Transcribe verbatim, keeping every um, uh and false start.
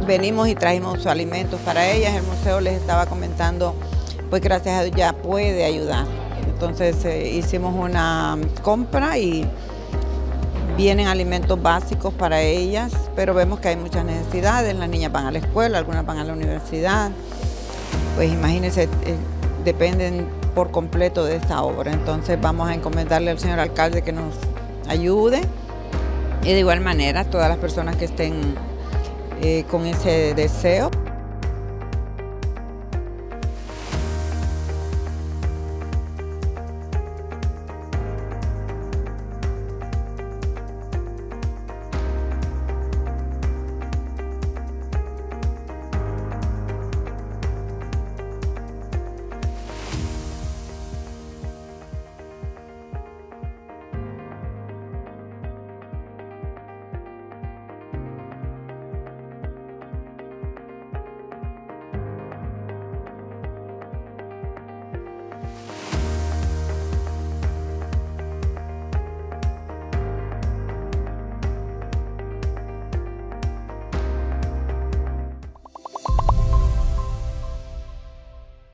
venimos y trajimos sus alimentos para ellas. El museo les estaba comentando, pues gracias a Dios ya puede ayudar. Entonces eh, hicimos una compra y vienen alimentos básicos para ellas, pero vemos que hay muchas necesidades. Las niñas van a la escuela, algunas van a la universidad. Pues imagínense, eh, dependen por completo de esta obra. Entonces vamos a encomendarle al señor alcalde que nos ayude. Y de igual manera, todas las personas que estén eh, con ese deseo.